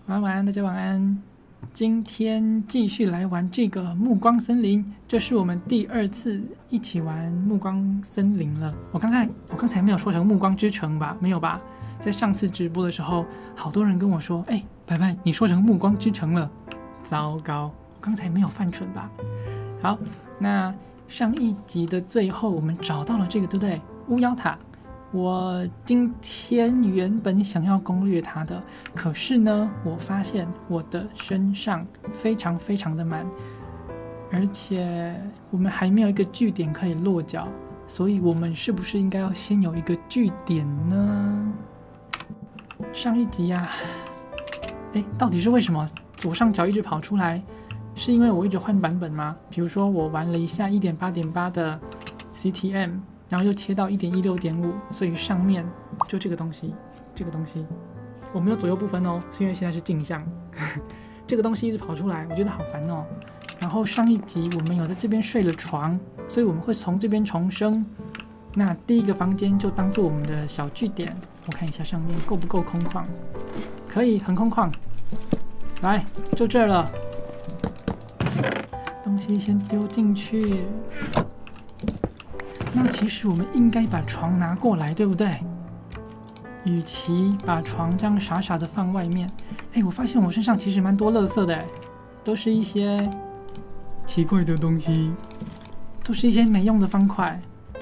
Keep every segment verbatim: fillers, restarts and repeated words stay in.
晚安，晚安，大家晚安。今天继续来玩这个暮光森林，这是我们第二次一起玩暮光森林了。我刚才我刚才没有说成暮光之城吧？没有吧？在上次直播的时候，好多人跟我说：“哎，白白，你说成暮光之城了。”糟糕，我刚才没有犯蠢吧？好，那上一集的最后，我们找到了这个，对不对？巫妖塔。我今天原本想要攻略它的，可是呢，我发现我的身上非常非常的满，而且我们还没有一个据点可以落脚，所以我们是不是应该要先有一个据点呢？上一集呀、啊，哎，到底是为什么左上角一直跑出来？是因为我一直换版本吗？比如说我玩了一下 一点八点八 的 C T M。然后又切到 一点一六点五，所以上面就这个东西，这个东西，我没有左右不分哦，是因为现在是镜像，这个东西一直跑出来，我觉得好烦哦。然后上一集我们有在这边睡了床，所以我们会从这边重生。那第一个房间就当做我们的小据点，我看一下上面够不够空旷，可以，很空旷。来，就这儿了，东西先丢进去。那其实我们应该把床拿过来，对不对？与其把床这样傻傻的放外面，哎，我发现我身上其实蛮多垃圾的，都是一些奇怪的东西，都是一些没用的方块。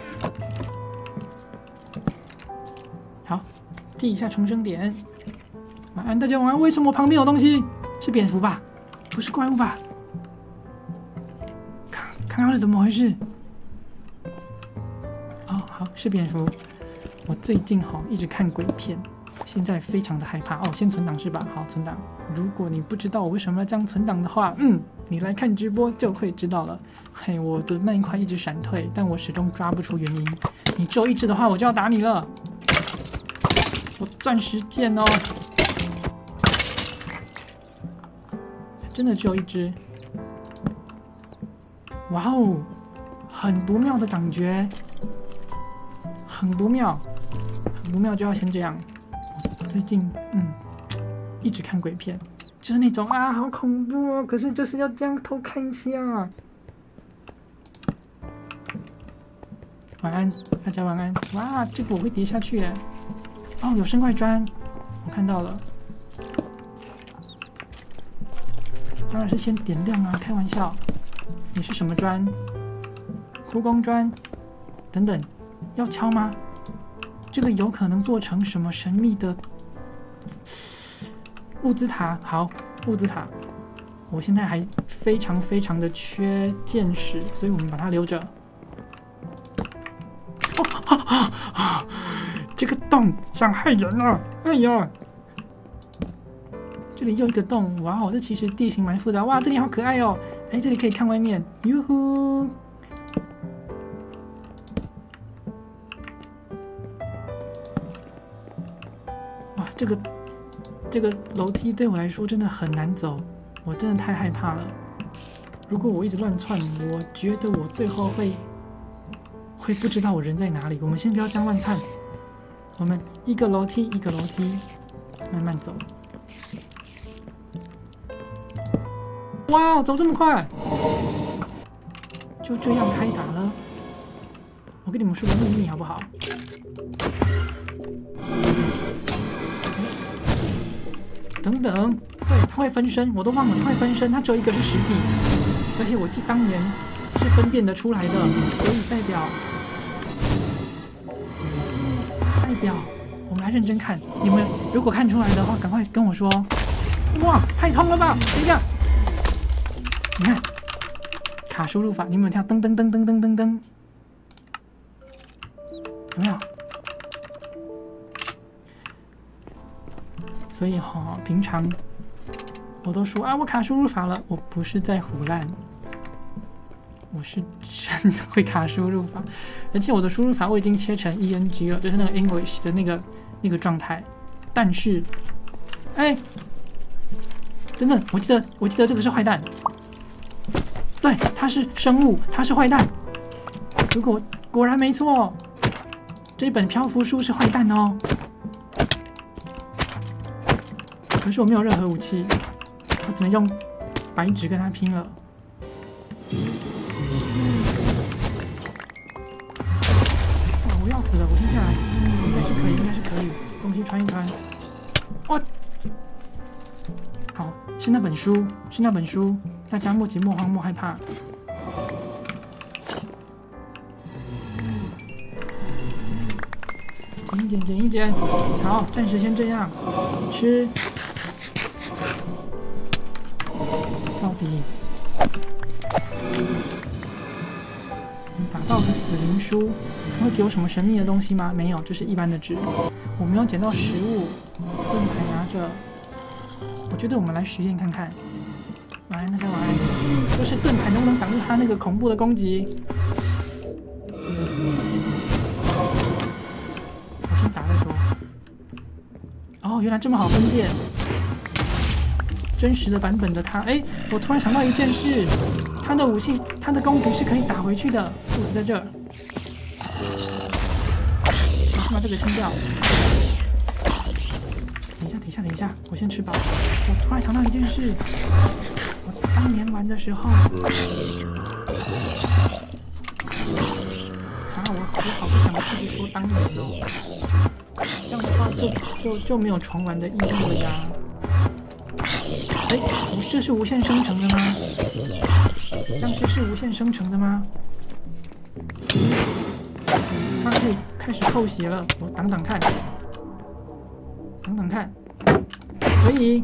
好，记一下重生点。晚安，大家晚安。为什么我旁边有东西？是蝙蝠吧？不是怪物吧？看，看看是怎么回事？哦，好，是蝙蝠。我最近哈、哦、一直看鬼片，现在非常的害怕。哦，先存档是吧？好，存档。如果你不知道我为什么要这样存档的话，嗯，你来看直播就会知道了。嘿，我的麦块一直闪退，但我始终抓不出原因。你只有一只的话，我就要打你了。我钻石剑哦，真的只有一只。哇哦，很不妙的感觉。很不妙，很不妙，就要先这样。最近，嗯，一直看鬼片，就是那种啊，好恐怖哦！可是就是要这样偷看一下。晚安，大家晚安。哇，这个我会跌下去耶！哦，有生怪砖，我看到了。当然是先点亮啊，开玩笑。你是什么砖？哭工砖，等等。要敲吗？这个有可能做成什么神秘的物资塔？好，物资塔。我现在还非常非常的缺见识，所以我们把它留着。哦啊啊啊！这个洞想害人了！哎呀，这里又一个洞，哇哦，这其实地形蛮复杂。哇，这里好可爱哦！哎，这里可以看外面，哟呼！这个这个楼梯对我来说真的很难走，我真的太害怕了。如果我一直乱窜，我觉得我最后会会不知道我人在哪里。我们先不要这样乱窜，我们一个楼梯一个楼梯慢慢走。哇，走这么快，就这样开打了。我跟你们说个秘密好不好？等等，对，它会分身，我都忘了它会分身，它只有一个是实体，而且我记当年是分辨得出来的，所以代表代表，我们来认真看，你们如果看出来的话，赶快跟我说。哇，太痛了吧！等一下，你看卡输入法，你有没有听到噔噔噔噔噔噔噔？有没有？所以哈、哦，平常我都说啊，我卡输入法了，我不是在唬烂，我是真的会卡输入法，而且我的输入法我已经切成 E N G 了，就是那个 English 的那个那个状态。但是，哎，等等，我记得我记得这个是坏蛋，对，它是生物，它是坏蛋。如果果然没错，这本漂浮书是坏蛋哦。 可是我没有任何武器，我只能用白纸跟他拼了。哇！我要死了！我停下来，应该是可以，应该是可以。东西穿一穿。哦，好，是那本书，是那本书。大家莫急莫慌莫害怕。捡一捡，捡一捡。好，暂时先这样。吃。到底。打到的死灵书，它会给我什么神秘的东西吗？没有，就是一般的纸。我没有捡到食物，盾牌拿着。我觉得我们来实验看看。来，大家来，就是盾牌能不能挡住他那个恐怖的攻击？我先打再说。哦，原来这么好分辨。真实的版本的他，哎，我突然想到一件事，他的武器，他的攻击是可以打回去的。兔子在这儿，我先把这个清掉。等一下，等一下，等一下，我先吃饱。我突然想到一件事，我当年玩的时候，啊，我我好不想自己说当年哦，这样的话就就就没有重玩的意义了呀。哎，这是无限生成的吗？僵尸是无限生成的吗？它可以开始透血了，我挡挡看，挡挡看，可以。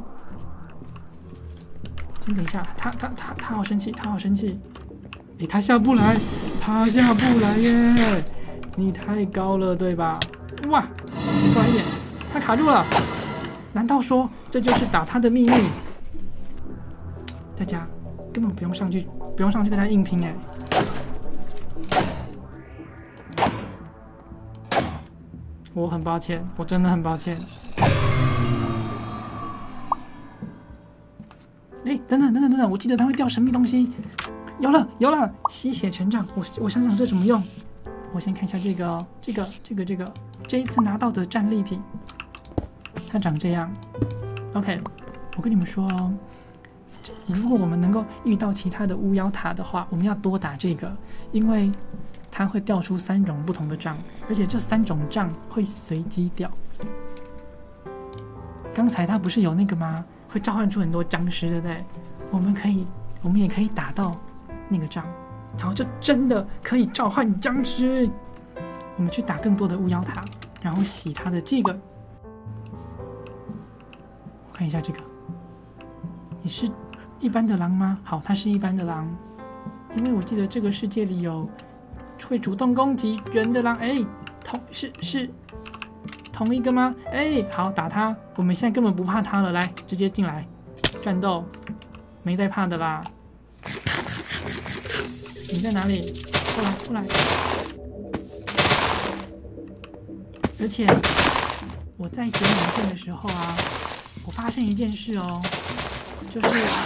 先等一下，他他他他好生气，他好生气。哎，他下不来，他下不来耶！你太高了，对吧？哇，快一点，他卡住了。难道说这就是打他的秘密？大家根本不用上去，不用上去跟他硬拼哎！我很抱歉，我真的很抱歉。哎，等等等等等等，我记得他会掉神秘东西。有了有了，吸血权杖，我我想想这怎么用。我先看一下这个哦，这个这个这个，这一次拿到的战利品，它长这样。OK， 我跟你们说哦。如果我们能够遇到其他的巫妖塔的话，我们要多打这个，因为它会掉出三种不同的杖，而且这三种杖会随机掉。刚才它不是有那个吗？会召唤出很多僵尸，对不对？我们可以，我们也可以打到那个杖，然后就真的可以召唤僵尸。我们去打更多的巫妖塔，然后洗它的这个。我看一下这个，你是一般的狼吗？好，它是一般的狼，因为我记得这个世界里有会主动攻击人的狼。哎，同是是同一个吗？哎，好，打他！我们现在根本不怕他了，来，直接进来战斗，没在怕的啦。你在哪里？过来，过来！而且我在剪影片的时候啊，我发现一件事哦，就是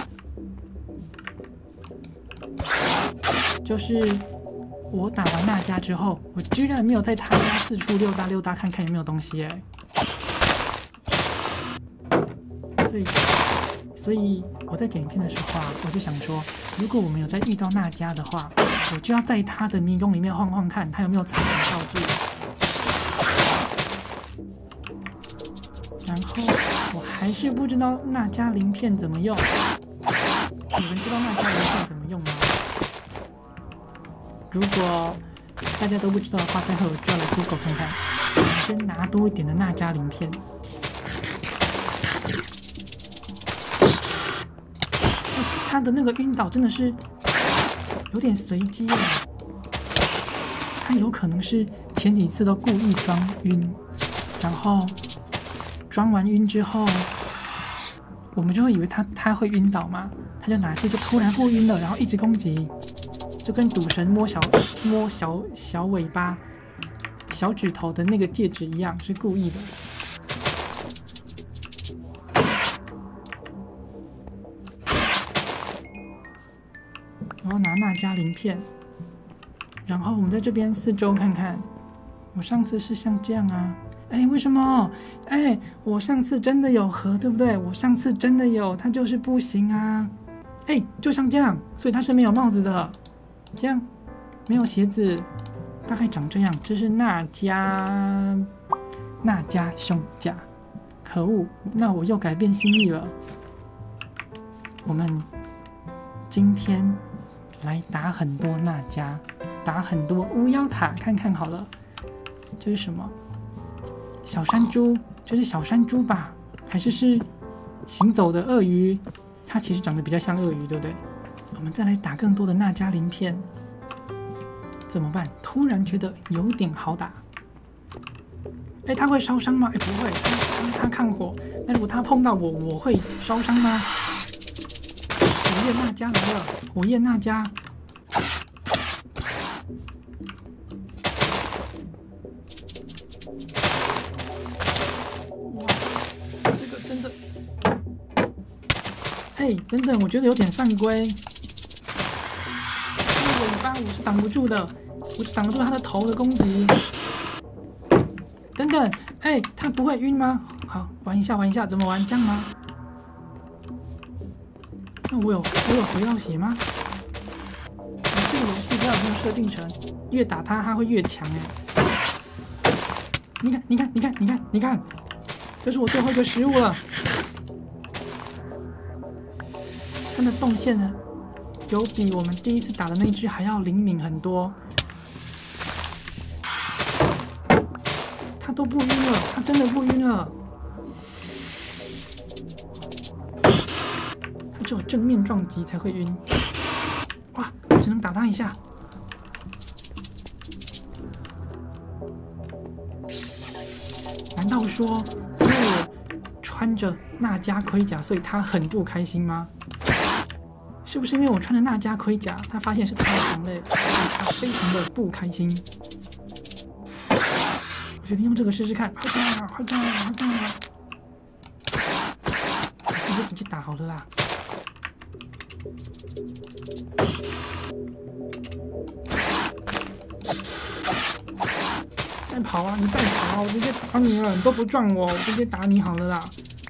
就是我打完那家之后，我居然没有在他家四处溜达溜达看看有没有东西哎。所以，所以我在剪片的时候啊，我就想说，如果我们有在遇到那家的话，我就要在他的迷宫里面晃晃看，他有没有藏品道具。然后我还是不知道那家鳞片怎么用。你们知道那家鳞片怎么用吗？如果大家都不知道的话，待会我就要来 Google 看看。我们先拿多一点的那家鳞片。他的那个晕倒真的是有点随机啊，他有可能是前几次都故意装晕，然后装完晕之后，我们就会以为他他会晕倒嘛，他就哪次就突然不晕了，然后一直攻击，就跟赌神摸小摸小小尾巴、小指头的那个戒指一样，是故意的。我要拿那家鳞片，然后我们在这边四周看看。我上次是像这样啊， 哎，为什么？哎，我上次真的有合，对不对？我上次真的有，他就是不行啊。哎，就像这样，所以他是没有帽子的，这样没有鞋子，大概长这样。这是娜迦娜迦胸甲，可恶！那我又改变心意了。我们今天来打很多娜迦，打很多巫妖塔，看看好了。这是什么？小山猪？这是小山猪吧？还是是行走的鳄鱼？它其实长得比较像鳄鱼，对不对？我们再来打更多的娜迦鳞片，怎么办？突然觉得有点好打。哎，它会烧伤吗？哎，不会，它它抗火。那如果它碰到我，我会烧伤吗？火焰娜迦来了，火焰娜迦。哇，这个真的。哎，等等，我觉得有点犯规。这个尾巴我是挡不住的，我挡不住它的头的攻击。等等，哎，它不会晕吗？好，玩一下，玩一下，怎么玩？这样吗？那我有我有回到血吗？这个游戏不知道有没有设定成，越打它它会越强哎。你看，你看，你看，你看，你看，这是我最后一个失误了。它的动线呢，有比我们第一次打的那只还要灵敏很多。它都不晕了，它真的不晕了。它只有正面撞击才会晕。哇，我只能打它一下。难道说，因为我穿着娜迦盔甲，所以它很不开心吗？是不是因为我穿着娜迦盔甲，他发现是太强了，所以他非常的不开心？我决定用这个试试看，快打，快打，快打！我就直接打好了啦。再跑啊！你再跑，我直接打你了！你都不撞我，我直接打你好了啦。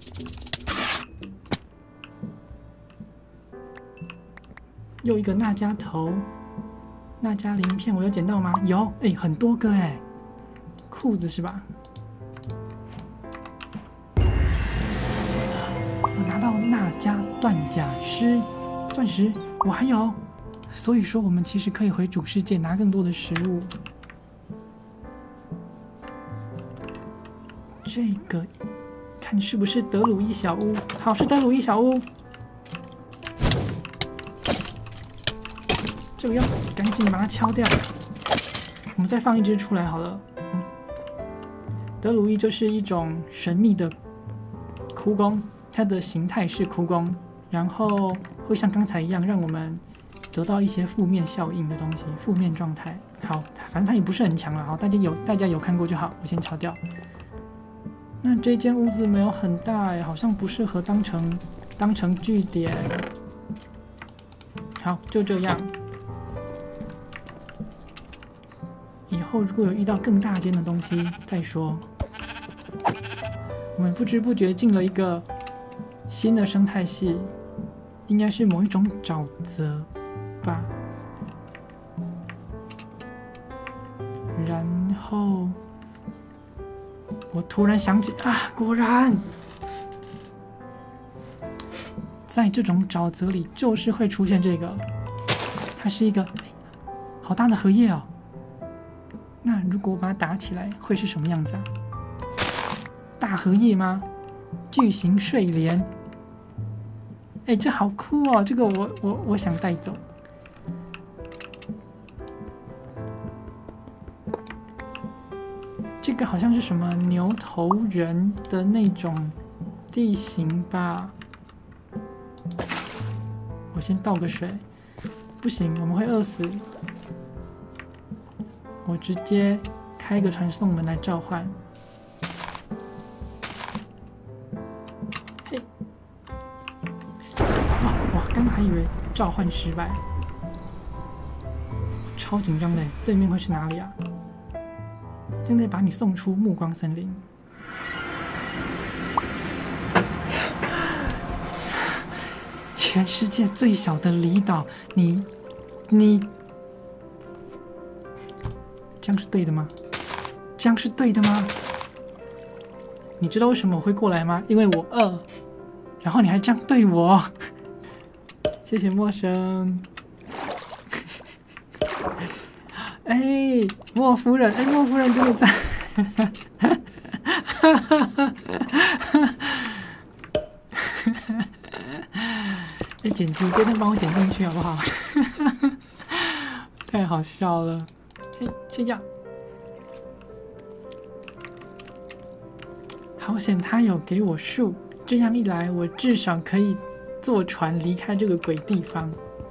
又一个娜迦头，娜迦鳞片，我有捡到吗？有，哎，很多个哎，裤子是吧？我拿到娜迦断甲狮钻石，我还有，所以说我们其实可以回主世界拿更多的食物。这个看是不是德鲁伊小屋？好，是德鲁伊小屋。这个要赶紧把它敲掉。我们再放一只出来好了。嗯、德鲁伊就是一种神秘的枯宫，它的形态是枯宫，然后会像刚才一样让我们得到一些负面效应的东西，负面状态。好，反正它也不是很强了。好，大家有大家有看过就好，我先敲掉。那这间屋子没有很大哎，好像不适合当成当成据点。好，就这样。以后如果有遇到更大间的东西再说。我们不知不觉进了一个新的生态系，应该是某一种沼泽吧。然后我突然想起啊，果然在这种沼泽里就是会出现这个，它是一个、哎、好大的荷叶哦。那如果我把它打起来，会是什么样子啊？大荷叶吗？巨型睡莲。哎，这好酷哦！这个我我我想带走。这个好像是什么牛头人的那种地形吧？我先倒个水。不行，我们会饿死。我直接开个传送门来召唤。嘿，哇！我刚还以为召唤失败，超紧张的。对面会是哪里啊？现在把你送出暮光森林。 全世界最小的离岛，你你这样是对的吗？这样是对的吗？你知道为什么我会过来吗？因为我饿，然后你还这样对我，谢谢陌生。哎，莫夫人，哎，莫夫人真的在。哎，剪辑，真的帮我剪进去好不好？太好笑了。哎，睡觉。好险，他有给我树，这样一来，我至少可以坐船离开这个鬼地方。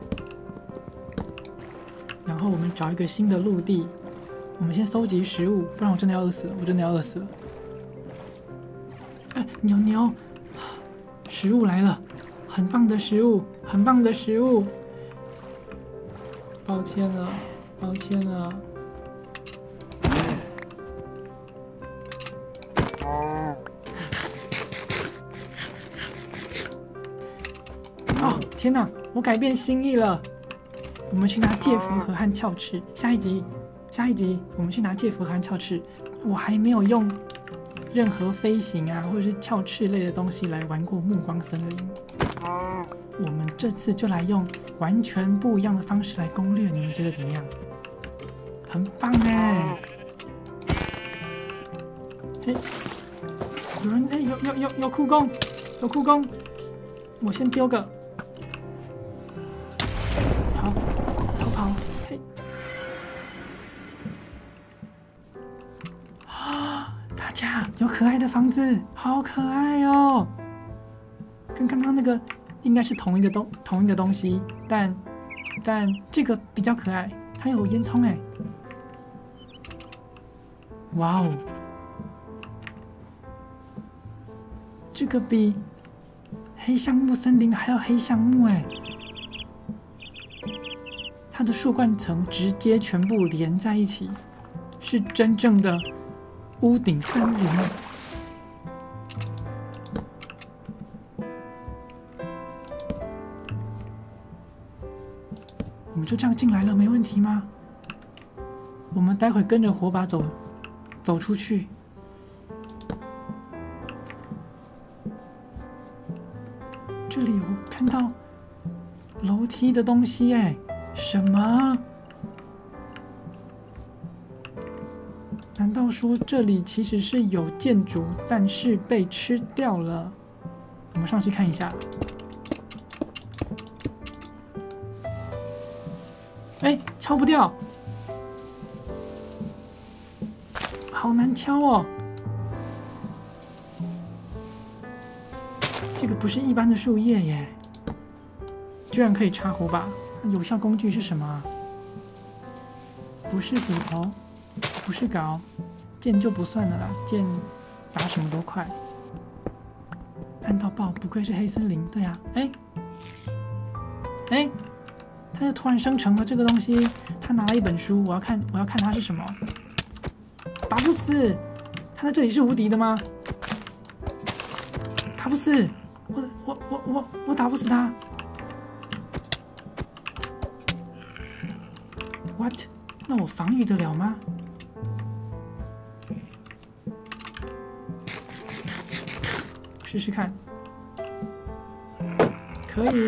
然后我们找一个新的陆地，我们先搜集食物，不然我真的要饿死了，我真的要饿死了。哎，牛牛，食物来了，很棒的食物，很棒的食物。抱歉了，抱歉了。哦，天哪，我改变心意了。我们去拿介福盒和鞘翅。下一集，下一集我们去拿介福盒和鞘翅。我还没有用任何飞行啊，或者是鞘翅类的东西来玩过暮光森林。我们这次就来用完全不一样的方式来攻略，你们觉得怎么样？很棒哎！嘿，有人哎，有有有有酷攻，有酷攻，我先丢个。好，逃跑，嘿。啊，大家有可爱的房子，好可爱哦！跟刚刚那个应该是同一个东同一个东西，但但这个比较可爱，它有烟囱哎！哇哦，这个比黑橡木森林还要黑橡木哎！它的树冠层直接全部连在一起，是真正的屋顶森林。我们就这样进来了，没问题吗？我们待会跟着火把走，走出去。这里我看到楼梯的东西，哎，什么？难道说这里其实是有建筑，但是被吃掉了？我们上去看一下。哎，敲不掉，好难敲哦！这个不是一般的树叶耶，居然可以插火把。有效工具是什么？不是斧头，不是镐，剑就不算了啦，剑打什么都快。按到爆，不愧是黑森林。对啊，哎，哎。他就突然生成了这个东西，他拿了一本书，我要看，我要看它是什么。打不死，他在这里是无敌的吗？打不死，我我我我我打不死他。What？ 那我防御得了吗？试试看，可以。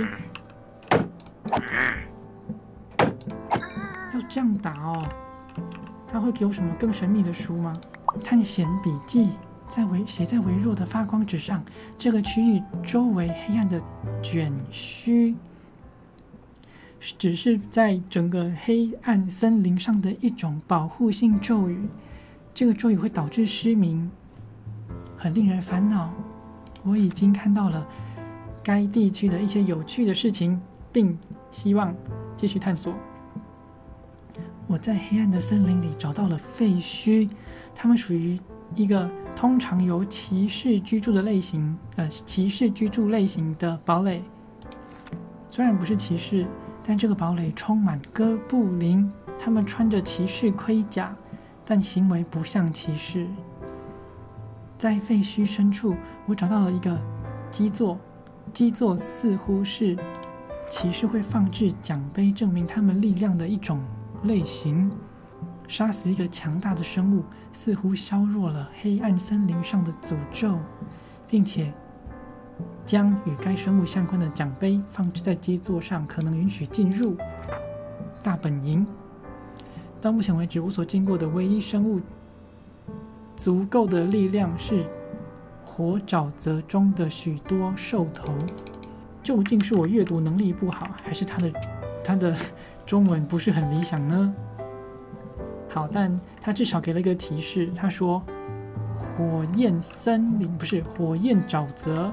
要这样打哦，他会给我什么更神秘的书吗？探险笔记在微写在微弱的发光纸上，这个区域周围黑暗的卷须，只是在整个黑暗森林上的一种保护性咒语。这个咒语会导致失明，很令人烦恼。我已经看到了该地区的一些有趣的事情，并希望继续探索。我在黑暗的森林里找到了废墟，它们属于一个通常由骑士居住的类型，呃，骑士居住类型的堡垒。虽然不是骑士，但这个堡垒充满哥布林，他们穿着骑士盔甲，但行为不像骑士。在废墟深处，我找到了一个基座， 基座似乎是骑士会放置奖杯，证明他们力量的一种类型。杀死一个强大的生物，似乎削弱了黑暗森林上的诅咒，并且将与该生物相关的奖杯放置在基座上，可能允许进入大本营。到目前为止，我所见过的唯一生物足够的力量是火沼泽中的许多兽头。究竟是我阅读能力不好，还是他的他的中文不是很理想呢？好，但他至少给了一个提示，他说火焰森林不是火焰沼泽。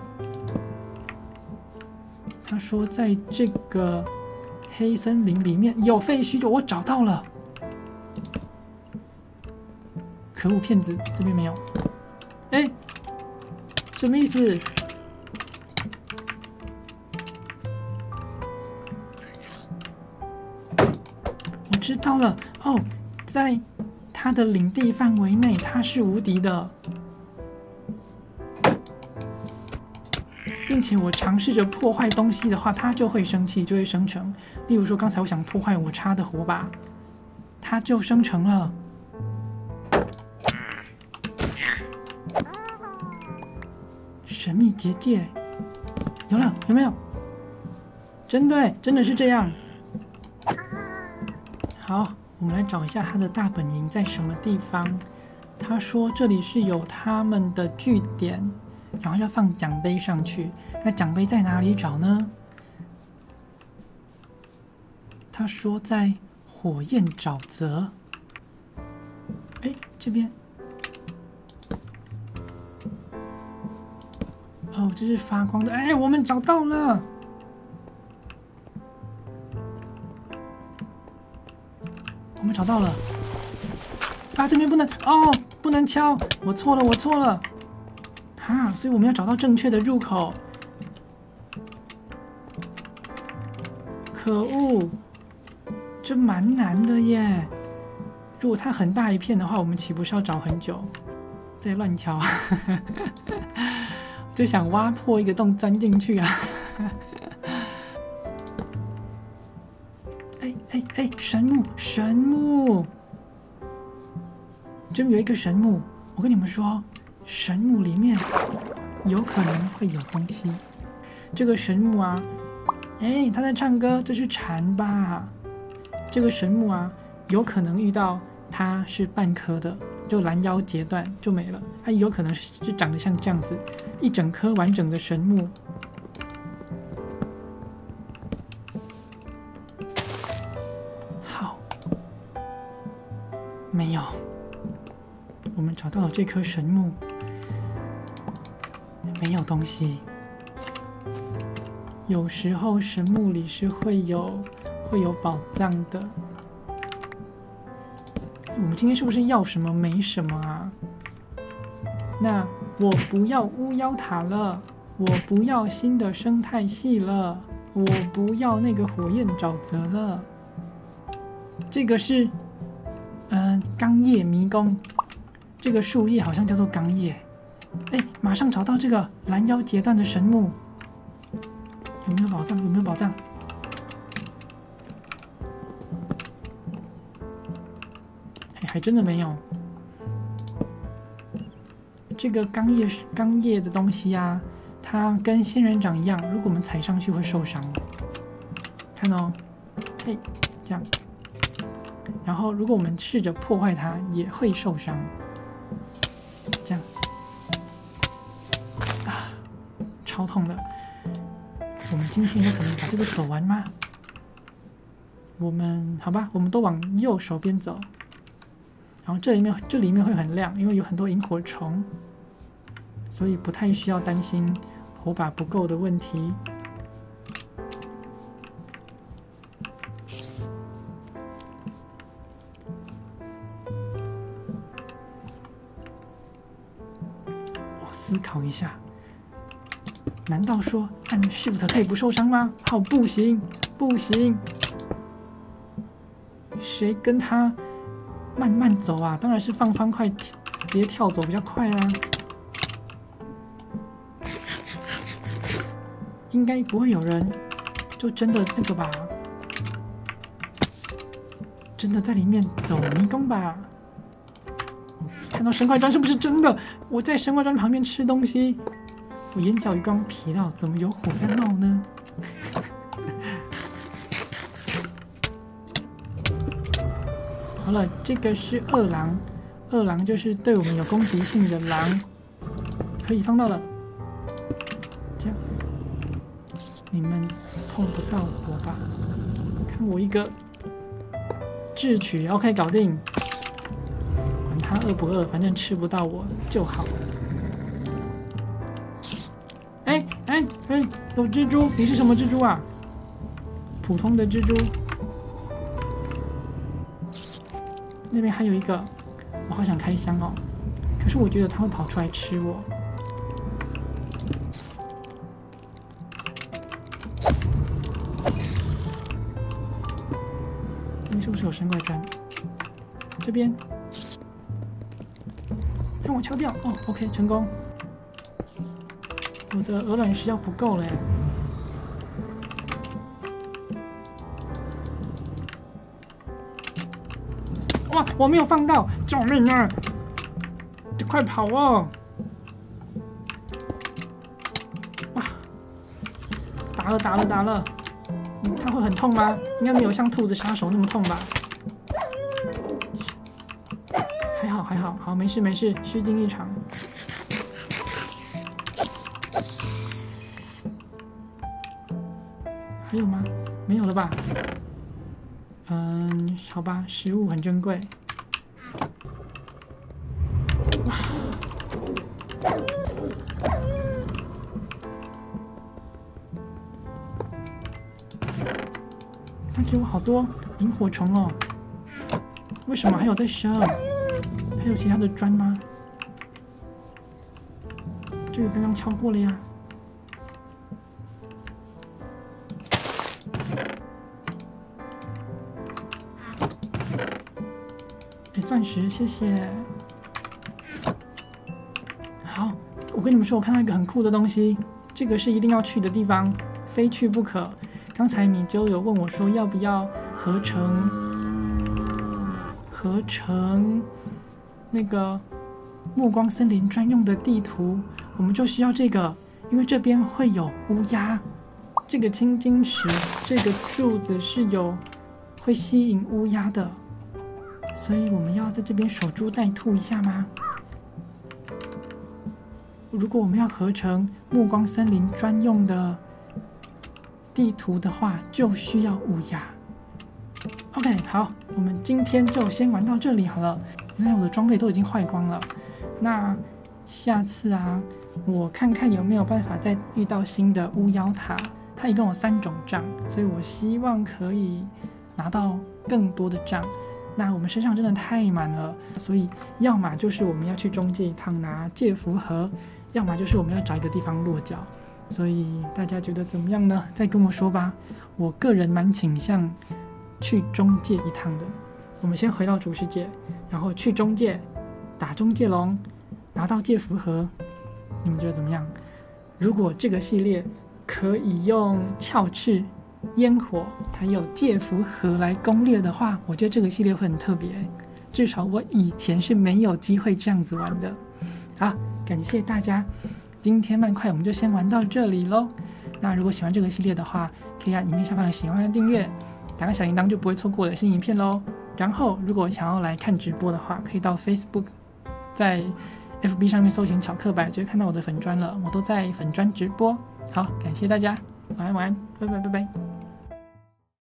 他说在这个黑森林里面有废墟，我找到了。可恶，骗子，这边没有。哎，什么意思？我知道了哦。在他的领地范围内，他是无敌的，并且我尝试着破坏东西的话，他就会生气，就会生成。例如说，刚才我想破坏我插的火把，他就生成了。神秘结界，有了，有没有？真的，真的是这样。好。我们来找一下他的大本营在什么地方。他说这里是有他们的据点，然后要放奖杯上去。那奖杯在哪里找呢？他说在火焰沼泽。哎，这边。哦，这是发光的。哎，我们找到了。我们找到了啊！这边不能哦，不能敲，我错了，我错了啊！所以我们要找到正确的入口。可恶，这蛮难的耶！如果它很大一片的话，我们岂不是要找很久？再乱敲，就想挖破一个洞钻进去啊！哎哎哎！神木，神木，这边有一个神木。我跟你们说，神木里面有可能会有东西。这个神木啊，哎，他在唱歌，这是蝉吧？这个神木啊，有可能遇到它是半颗的，就拦腰截断就没了。它有可能是长得像这样子，一整颗完整的神木。没有，我们找到了这棵神木，没有东西。有时候神木里是会有会有宝藏的。我们今天是不是要什么没什么啊？那我不要巫妖塔了，我不要新的生态系了，我不要那个火焰沼泽了。这个是。嗯，钢叶迷宫，这个树叶好像叫做钢叶。哎，马上找到这个拦腰截断的神木，有没有宝藏？有没有宝藏？还还真的没有。这个钢叶钢叶的东西啊，它跟仙人掌一样，如果我们踩上去会受伤。看哦，嘿，这样。然后，如果我们试着破坏它，也会受伤。这样，啊，超痛的。我们今天有可能把这个走完吗？我们好吧，我们都往右手边走。然后这里面这里面会很亮，因为有很多萤火虫，所以不太需要担心火把不够的问题。思考一下，难道说按 Shift 可以不受伤吗？好，不行，不行，谁跟他慢慢走啊？当然是放方块直接跳走比较快啊！ 应该不会有人就真的那个吧，真的在里面走迷宫吧？看到生块砖是不是真的？我在生块砖旁边吃东西，我眼角余光瞥到，怎么有火在冒呢？好了，这个是二狼，二狼就是对我们有攻击性的狼，可以放到了。这样，你们碰不到我吧？看我一个智取 ，OK， 搞定。管他饿不饿，反正吃不到我就好。哎哎哎，有蜘蛛！你是什么蜘蛛啊？普通的蜘蛛。那边还有一个，我好想开箱哦，可是我觉得它会跑出来吃我。那边是不是有生怪砖？这边让我敲掉哦 ，OK， 成功。我的鹅卵石要不够了耶。哇！我没有放到，救命啊！就快跑哦！哇！打了打了打了！嗯，它会很痛吗？应该没有像兔子杀手那么痛吧？还好还好，好没事没事，虚惊一场。还有吗？没有了吧？嗯，好吧，食物很珍贵。哇！它给我好多萤火虫哦。为什么还有在生？还有其他的砖吗？这个刚刚敲过了呀。钻石，谢谢。好，我跟你们说，我看到一个很酷的东西，这个是一定要去的地方，非去不可。刚才米粥有问我说，要不要合成合成那个暮光森林专用的地图，我们就需要这个，因为这边会有乌鸦。这个青金石，这个柱子是有会吸引乌鸦的。所以我们要在这边守株待兔一下吗？如果我们要合成暮光森林专用的地图的话，就需要乌鸦。OK， 好，我们今天就先玩到这里好了。原来我的装备都已经坏光了，那下次啊，我看看有没有办法再遇到新的巫妖塔。它一共有三种杖，所以我希望可以拿到更多的杖。那我们身上真的太满了，所以要么就是我们要去中介一趟拿戒符盒，要么就是我们要找一个地方落脚。所以大家觉得怎么样呢？再跟我说吧。我个人蛮倾向去中介一趟的。我们先回到主世界，然后去中介打中介龙，拿到戒符盒。你们觉得怎么样？如果这个系列可以用鞘翅、烟火还有戒符盒来攻略的话，我觉得这个系列会很特别，至少我以前是没有机会这样子玩的。好，感谢大家，今天慢快我们就先玩到这里咯。那如果喜欢这个系列的话，可以按影片下方的喜欢和订阅，打个小铃铛就不会错过我的新影片咯。然后如果想要来看直播的话，可以到 Facebook， 在 F B 上面搜寻巧克白，就会看到我的粉专了，我都在粉专直播。好，感谢大家，晚安晚安，拜拜拜拜。